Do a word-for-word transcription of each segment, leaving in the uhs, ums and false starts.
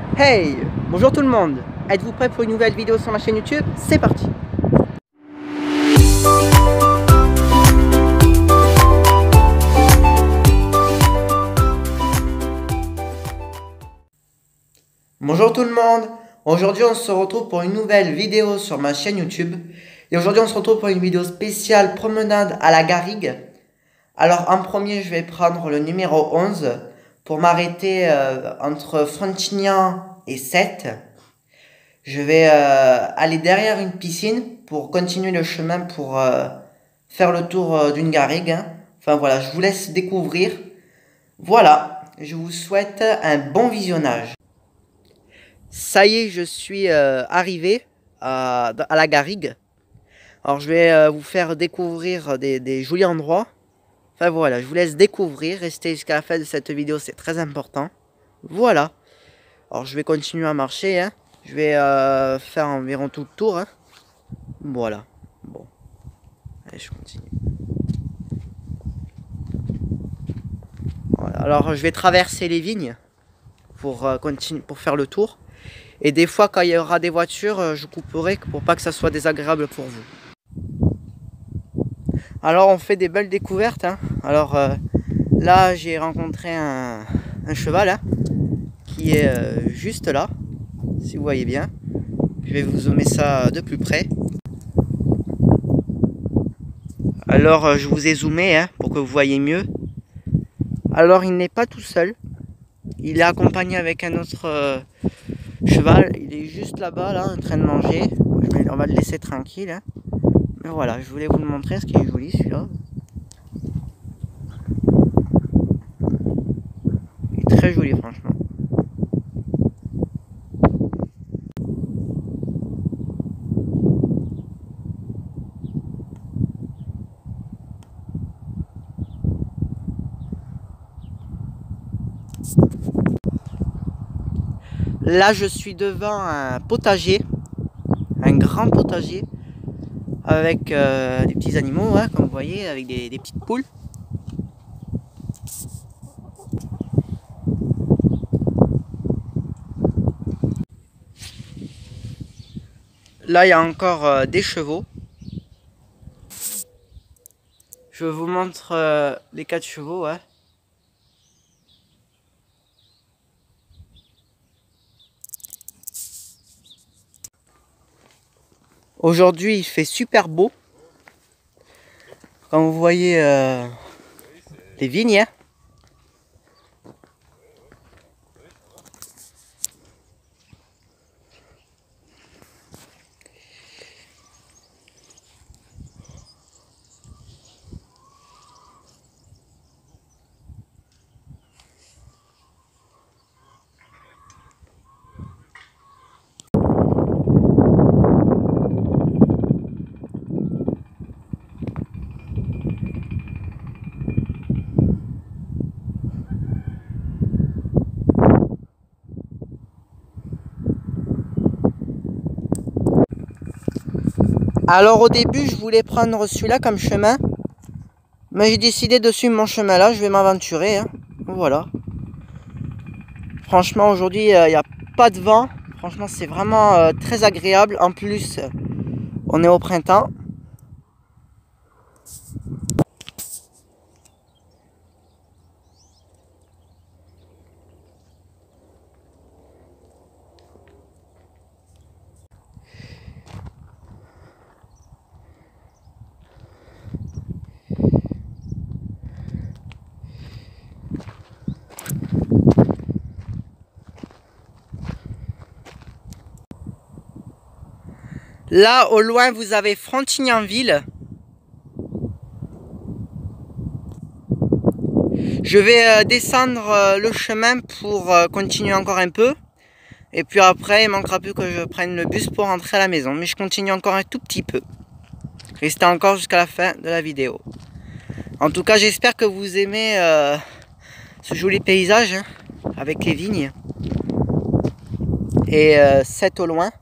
Hey! Bonjour tout le monde! Êtes-vous prêts pour une nouvelle vidéo sur ma chaîne YouTube? C'est parti! Bonjour tout le monde! Aujourd'hui on se retrouve pour une nouvelle vidéo sur ma chaîne YouTube. Et aujourd'hui on se retrouve pour une vidéo spéciale promenade à la garrigue. Alors en premier je vais prendre le numéro onze pour m'arrêter euh, entre Frontignan et Sète. Je vais euh, aller derrière une piscine pour continuer le chemin pour euh, faire le tour euh, d'une garrigue. Hein. Enfin voilà, je vous laisse découvrir. Voilà, je vous souhaite un bon visionnage. Ça y est, je suis euh, arrivé à, à la garrigue. Alors je vais euh, vous faire découvrir des, des jolis endroits. Enfin voilà, je vous laisse découvrir. Restez jusqu'à la fin de cette vidéo, c'est très important. Voilà. Alors je vais continuer à marcher. Hein. Je vais euh, faire environ tout le tour. Hein. Voilà. Bon. Allez, je continue. Voilà. Alors je vais traverser les vignes pour, euh, continuer, pour faire le tour. Et des fois quand il y aura des voitures, euh, je couperai pour pas que ça soit désagréable pour vous. Alors on fait des belles découvertes. Hein. Alors euh, là j'ai rencontré un, un cheval hein, qui est euh, juste là. Si vous voyez bien. Je vais vous zoomer ça de plus près. Alors euh, je vous ai zoomé hein, pour que vous voyez mieux. Alors il n'est pas tout seul. Il est accompagné avec un autre euh, cheval. Il est juste là-bas là en train de manger. On va le laisser tranquille. Hein. Mais voilà, je voulais vous le montrer, ce qui est joli celui-là. Il est très joli franchement. Là, je suis devant un potager, un grand potager, avec euh, des petits animaux, hein, comme vous voyez, avec des, des petites poules. Là, il y a encore euh, des chevaux. Je vous montre euh, les quatre chevaux. Hein. Aujourd'hui, il fait super beau. Comme vous voyez, euh, les vignes. Hein. Alors au début, je voulais prendre celui-là comme chemin. Mais j'ai décidé de suivre mon chemin là, je vais m'aventurer. Hein. Voilà. Franchement, aujourd'hui, il n'y a pas de vent. Franchement, c'est vraiment euh, très agréable. En plus, on est au printemps. Là, au loin, vous avez Frontignanville. Je vais euh, descendre euh, le chemin pour euh, continuer encore un peu. Et puis après, il manquera plus que je prenne le bus pour rentrer à la maison. Mais je continue encore un tout petit peu. Restez encore jusqu'à la fin de la vidéo. En tout cas, j'espère que vous aimez euh, ce joli paysage hein, avec les vignes. Et euh, Sète au loin.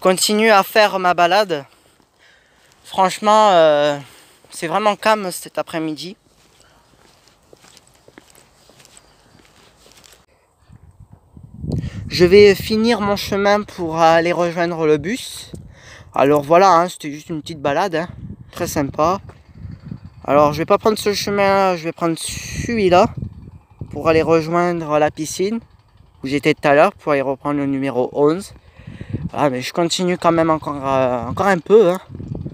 continue à faire ma balade. Franchement, euh, c'est vraiment calme cet après-midi. Je vais finir mon chemin pour aller rejoindre le bus. Alors voilà, hein, c'était juste une petite balade, hein, très sympa. Alors je vais pas prendre ce chemin, je vais prendre celui-là pour aller rejoindre la piscine où j'étais tout à l'heure pour aller reprendre le numéro onze. Voilà, mais je continue quand même encore, euh, encore un peu. Hein.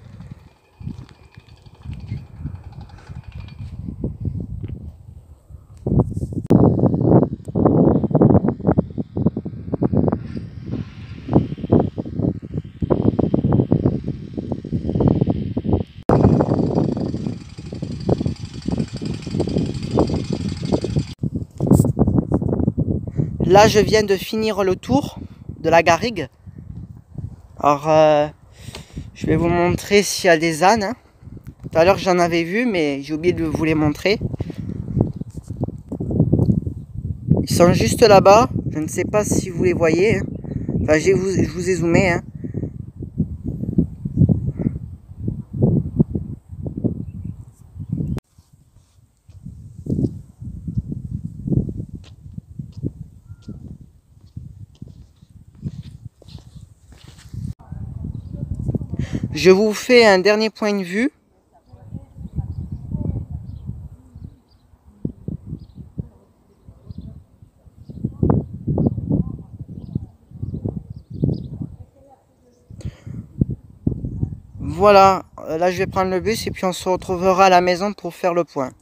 Là, je viens de finir le tour de la garrigue. Alors, euh, je vais vous montrer s'il y a des ânes. Hein. Tout à l'heure, j'en avais vu, mais j'ai oublié de vous les montrer. Ils sont juste là-bas. Je ne sais pas si vous les voyez. Hein. Enfin, je vous, je vous ai zoomé. Hein. Je vous fais un dernier point de vue. Voilà, là je vais prendre le bus et puis on se retrouvera à la maison pour faire le point.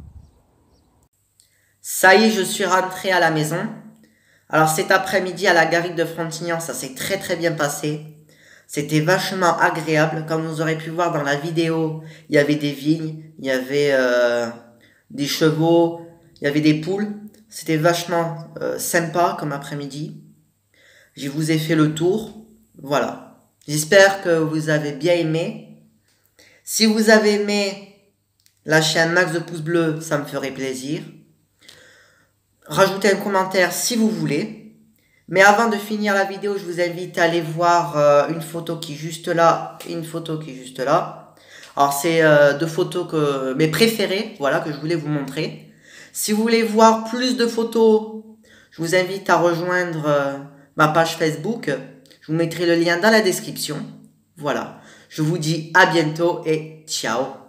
Ça y est, je suis rentré à la maison. Alors cet après-midi à la garrigue de Frontignan, ça s'est très très bien passé. C'était vachement agréable. Comme vous aurez pu voir dans la vidéo, il y avait des vignes, il y avait euh, des chevaux, il y avait des poules. C'était vachement euh, sympa comme après-midi. Je vous ai fait le tour. Voilà. J'espère que vous avez bien aimé. Si vous avez aimé, lâchez un max de pouces bleus, ça me ferait plaisir. Rajoutez un commentaire si vous voulez. Mais avant de finir la vidéo, je vous invite à aller voir euh, une photo qui est juste là et une photo qui est juste là. Alors c'est euh, deux photos que mes préférées, voilà, que je voulais vous montrer. Si vous voulez voir plus de photos, je vous invite à rejoindre euh, ma page Facebook. Je vous mettrai le lien dans la description. Voilà. Je vous dis à bientôt et ciao.